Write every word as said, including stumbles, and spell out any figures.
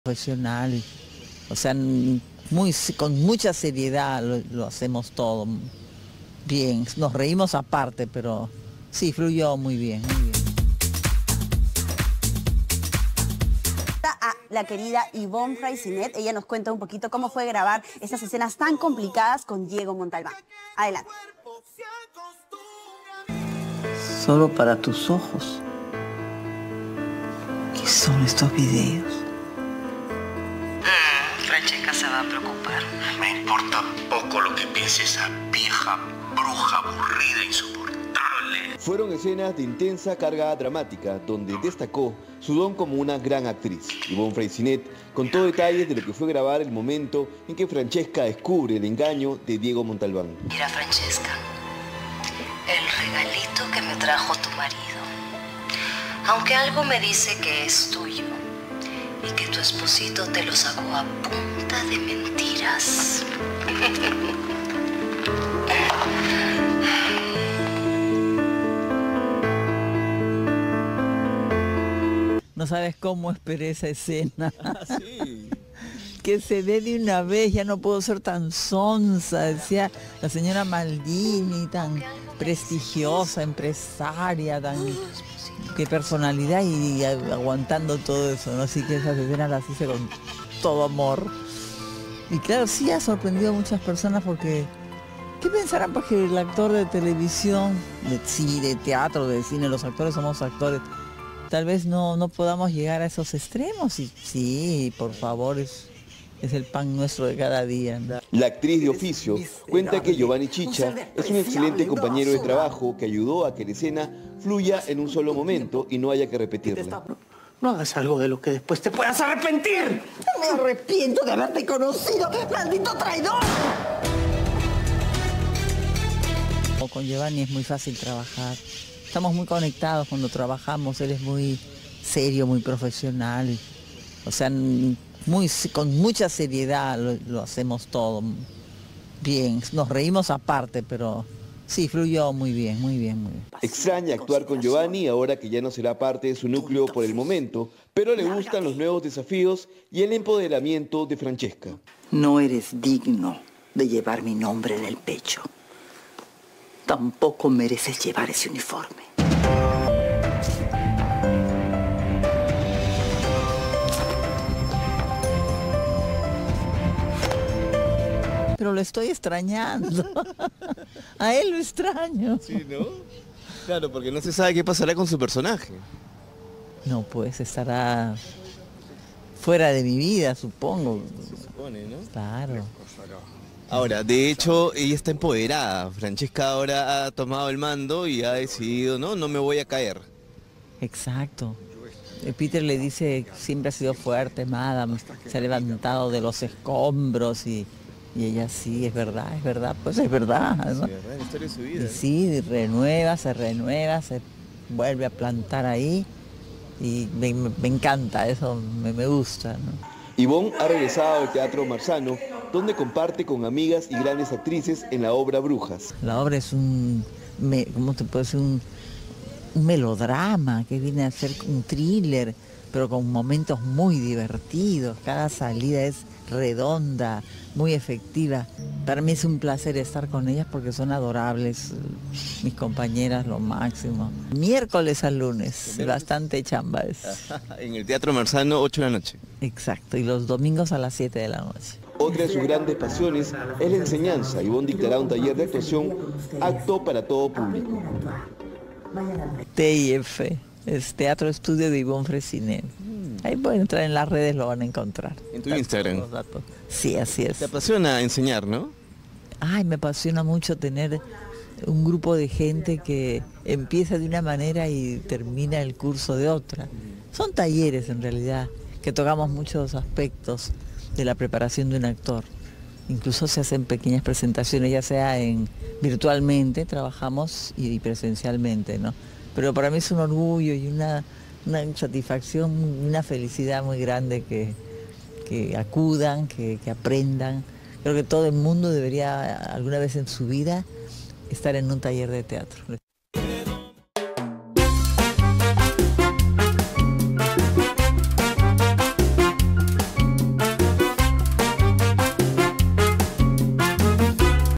Profesional, o sea, muy, con mucha seriedad lo, lo hacemos todo bien, nos reímos aparte, pero sí, fluyó muy bien, muy bien. A la querida Ivonne Freycinet, ella nos cuenta un poquito cómo fue grabar esas escenas tan complicadas con Diego Montalbán. Adelante. Solo para tus ojos. ¿Qué son estos videos? Francesca se va a preocupar. Me importa poco lo que piense esa vieja bruja aburrida e insoportable. Fueron escenas de intensa carga dramática, donde destacó su don como una gran actriz. Ivonne Freycinet contó detalles de lo que fue grabar el momento en que Francesca descubre el engaño de Diego Montalbán. Mira, Francesca, el regalito que me trajo tu marido, aunque algo me dice que es tuyo, y que tu esposito te lo sacó a punta de mentiras. No sabes cómo esperé esa escena. Ah, sí. Que se dé de una vez, ya no puedo ser tan sonsa, decía la señora Maldini, tan prestigiosa, empresaria, tan... qué personalidad y, y aguantando todo eso, ¿no? Así que esas escenas las hice con todo amor. Y claro, sí ha sorprendido a muchas personas porque... ¿qué pensarán? Pues que el actor de televisión, de, sí, de teatro, de cine, los actores somos actores, tal vez no, no podamos llegar a esos extremos. Y sí, por favor, es, es el pan nuestro de cada día, ¿no? La actriz de oficio cuenta que Giovanni Chicha es un excelente compañero de trabajo que ayudó a que la escena fluya en un solo momento y no haya que repetirla. No hagas algo de lo que después te puedas arrepentir. Me arrepiento de haberte conocido, maldito traidor. Con Giovanni es muy fácil trabajar. Estamos muy conectados cuando trabajamos. Él es muy serio, muy profesional. O sea, muy, con mucha seriedad lo, lo hacemos todo bien. Nos reímos aparte, pero sí, fluyó muy bien, muy bien, muy bien. Extraña actuar con Giovanni ahora que ya no será parte de su núcleo por el momento, pero le gustan los nuevos desafíos y el empoderamiento de Francesca. No eres digno de llevar mi nombre en el pecho. Tampoco mereces llevar ese uniforme. Pero lo estoy extrañando. A él lo extraño. Sí, ¿no? Claro, porque no se sabe qué pasará con su personaje. No, pues estará fuera de mi vida, supongo. Se supone, ¿no? Claro. Ahora, de hecho, ella está empoderada. Francesca ahora ha tomado el mando y ha decidido, no, no me voy a caer. Exacto. Peter le dice, siempre ha sido fuerte, madame, se ha levantado de los escombros y, y ella sí, es verdad, es verdad, pues es verdad, ¿no? Sí, ¿verdad? La historia de su vida. Y sí, renueva, se renueva, se vuelve a plantar ahí y me, me encanta, eso me, me gusta, ¿no? Ivonne ha regresado al Teatro Marzano, donde comparte con amigas y grandes actrices en la obra Brujas. La obra es un, me, ¿cómo te puedo decir? Un, un melodrama que viene a ser un thriller, pero con momentos muy divertidos. Cada salida es redonda, muy efectiva. Para mí es un placer estar con ellas porque son adorables, mis compañeras, lo máximo. Miércoles al lunes, bastante chamba es. En el Teatro Marzano, ocho de la noche. Exacto, y los domingos a las siete de la noche. Otra de sus grandes pasiones es la enseñanza. Ivonne dictará un taller de actuación apto para todo público. T I F, es Teatro Estudio de Ivonne Freycinet. Ahí pueden entrar en las redes, lo van a encontrar. ¿En tu Instagram? Sí, así es. Te apasiona enseñar, ¿no? Ay, me apasiona mucho tener un grupo de gente que empieza de una manera y termina el curso de otra. Son talleres en realidad, que tocamos muchos aspectos de la preparación de un actor. Incluso se hacen pequeñas presentaciones, ya sea en virtualmente, trabajamos, y presencialmente, ¿no? Pero para mí es un orgullo y una, una satisfacción, una felicidad muy grande que, que acudan, que, que aprendan. Creo que todo el mundo debería alguna vez en su vida estar en un taller de teatro.